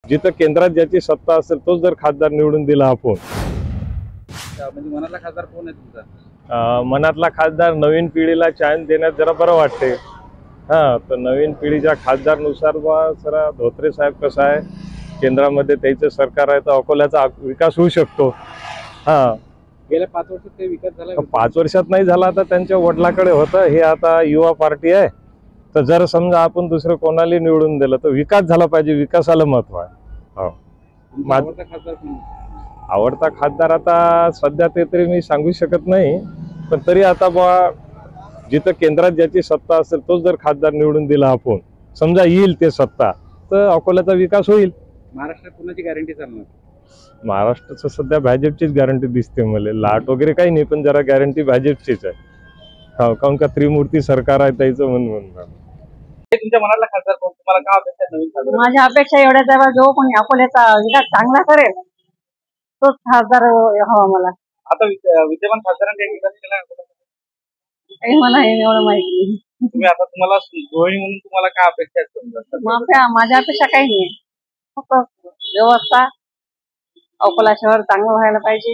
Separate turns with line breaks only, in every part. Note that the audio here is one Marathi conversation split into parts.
जिथं केंद्रात ज्याची सत्ता असेल तोच जर खासदार निवडून दिला आपण।
म्हणजे मनातला खासदार कोण आहे तुमचा?
मनातला खासदार नवीन पिढीला चान्स देण्यात जरा बरं वाटते। तर नवीन पिढीच्या खासदारनुसार जरा धोत्रे साहेब कसं आहे, केंद्रामध्ये त्याचं सरकार आहे तर अकोल्याचा विकास होऊ शकतो।
गेल्या 5 वर्षात काही विकास झाला?
5 वर्षात नाही झाला तर त्यांच्या वडिलांकडे होतं, हे आता युवा पार्टी आहे। तर जर समजा आपण दुसरं कोणाला निवडून दिलं तर विकास झाला पाहिजे, विकासाला महत्व आहे।
आवडता खासदार कोण?
आवडता खासदार आता सध्या ते तरी मी सांगू शकत नाही, पण तरी आता जिथं केंद्रात ज्याची सत्ता असेल तोच जर खासदार निवडून दिला आपण, समजा येईल ते सत्ता, तर अकोल्याचा विकास होईल।
महाराष्ट्रात कोणाची गॅरंटी चालणार?
महाराष्ट्राचं सध्या भाजपचीच गॅरंटी दिसते मला। लाट वगैरे काही नाही, पण जरा गॅरंटी भाजपचीच आहे। काऊन का त्रिमूर्ती सरकार आहे त्याचं म्हणून।
तुमच्या मनातला खासदार कोण? तुम्हाला काय अपेक्षा आहे नवीन खासदार?
माझ्या अपेक्षा एवढ्याच आहे, जो कोणी अकोल्याचा विकास चांगला करेल तोच खासदार हवा मला।
आता विद्यमान खासदारांनी काही विकास केला
काही मला एवढं माहिती नाही।
तुम्ही आता तुम्हाला गृहिणी म्हणून तुम्हाला काय अपेक्षा आहेत?
माझ्या अपेक्षा काही नाही, फक्त व्यवस्था अकोला शहर चांगलं व्हायला पाहिजे।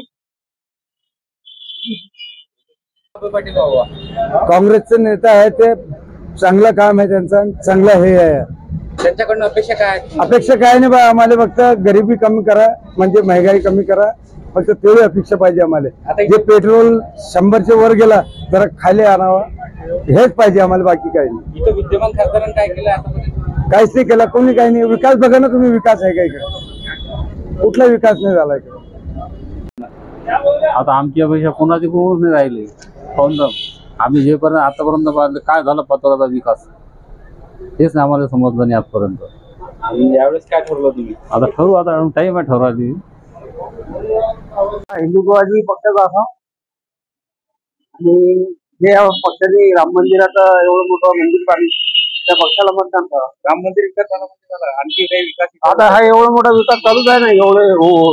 पाटील बाबा
काँग्रेसचे नेता आहे ते चांगलं काम आहे त्यांचं, चांगलं हे आहे।
त्यांच्याकडून अपेक्षा काय आहेत?
अपेक्षा काय नाही बा, आम्हाला फक्त गरिबी कमी करा, म्हणजे महागाई कमी करा, फक्त तेवढी अपेक्षा पाहिजे आम्हाला। जे पेट्रोल 100च्या वर गेला जरा खाली आणावा, हेच पाहिजे आम्हाला, बाकी काही नाही।
इथं विद्यमान खासदारांनी काय केलं आतापर्यंत?
काहीच नाही केला कोणी, काही नाही। विकास बघा ना तुम्ही, विकास आहे काय इकडे? कुठला विकास नाही झाला इकडे।
आता आमची अपेक्षा कोणाची कोणच नाही राहिली। आम्ही जेपर्यंत आतापर्यंत पाहिलं काय झालं पत्राचा विकास, हेच नाही आम्हाला समजलं नाही आजपर्यंत।
यावेळेस काय ठरवलं तुम्ही?
आता ठरवू, आता टाइम आहे ठरवायची।
हिंदुत्ववादी पक्षाचा असा, आणि जे पक्षाने राम मंदिराचं एवढं मोठं मंदिर बांधलं त्या पक्षाला मतदान करा।
राम मंदिर विकास झाला म्हणजे झाला, आणखी काही विकास?
आता हा एवढा मोठा विकास चालूच आहे ना, एवढे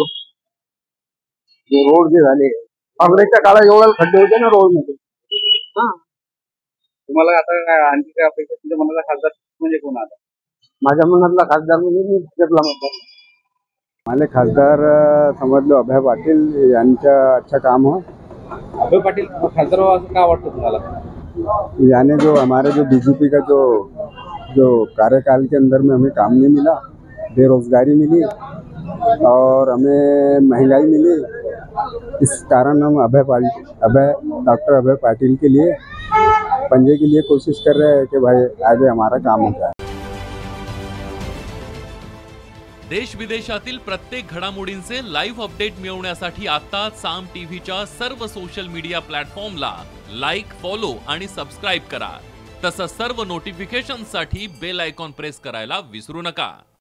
रोड जे झाले काँग्रेसच्या काळात एवढे खड्डे होते ना रोड मध्ये।
तुम्हाला आता आणखी काय अपेक्षा? तुमच्या मनाला खासदार म्हणजे कोण? आता
माझ्या मनातला खासदार म्हणजे मी भाजपला मतदान। मला खासदार समजलो अभय पाटील यांचा अच्छा काम हो।
अभय पाटील खासदार असं का वाटतं तुम्हाला?
यानी जो हमारे जो बीजेपी का जो कार्यकाल के अंदर में हमें काम नहीं मिला, बेरोजगारी मिली और हमें महंगाई मिली, इस कारण हम डॉक्टर अभय पाटिल के लिए पंजे के लिए कोशिश कर रहे हैं कि भाई आगे हमारा काम हो जाए।
देश विदेशातील प्रत्येक घडामोडींचे लाईव्ह अपडेट मिळवण्यासाठी आता साम टीव्हीच्या सर्व सोशल मीडिया प्लॅटफॉर्मला लाईक, फॉलो आणि सबस्क्राईब करा। तसंच सर्व नोटिफिकेशनसाठी बेल आयकॉन प्रेस करायला विसरू नका।